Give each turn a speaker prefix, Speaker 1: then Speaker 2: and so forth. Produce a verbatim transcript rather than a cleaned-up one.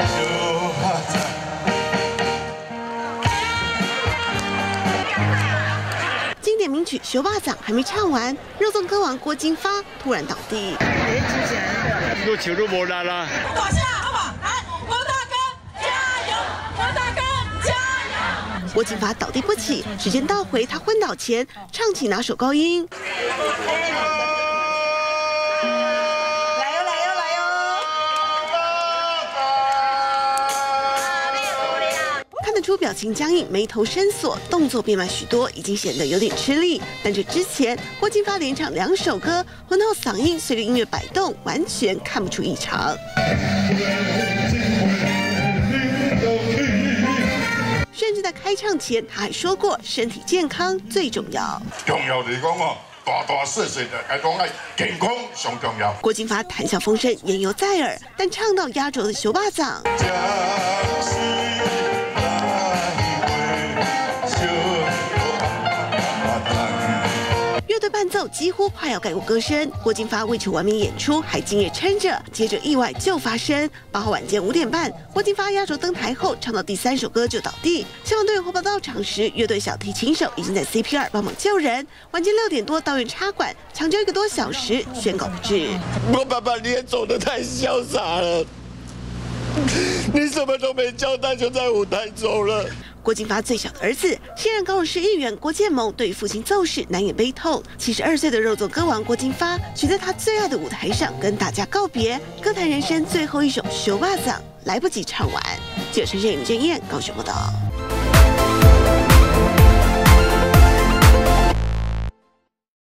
Speaker 1: 经典名曲《修巴掌》还没唱完，肉粽歌王郭金发突然倒地。
Speaker 2: 都球都无力啦。
Speaker 3: 倒下，好不好？来，郭大哥加油！郭大哥加油！
Speaker 1: 郭金发倒地不起，时间倒回他昏倒前，唱起哪首高音？ 看得出表情僵硬，眉头深锁，动作变慢许多，已经显得有点吃力。但这之前，郭金发连唱两首歌，浑厚嗓音随着音乐摆动，完全看不出异常。甚至在开唱前，他还说过身体健康最重要。
Speaker 4: 重要嚟講哦。 大大細細的，係講係健康上重要。
Speaker 1: 郭金发谈笑风生，言犹在耳，但唱到压轴的修巴掌。 乐队伴奏几乎快要盖过歌声，郭金发为求完美演出，还敬业撑着。接着意外就发生，八号晚间五点半，郭金发压轴登台后，唱到第三首歌就倒地。消防队员获报到场时，乐队小提琴手已经在 C P R 帮忙救人。晚间六点多到院插管，抢救一个多小时，宣告不治。
Speaker 5: 我爸爸你也走得太潇洒了，你什么都没交代就在舞台走了。
Speaker 1: 郭金发最小的儿子，现任高雄市议员郭建盟，对于父亲骤逝难掩悲痛。七十二岁的肉粽歌王郭金发，选在他最爱的舞台上跟大家告别，歌坛人生最后一首《修巴掌》来不及唱完。记者陈建宇、郑燕高雄报道。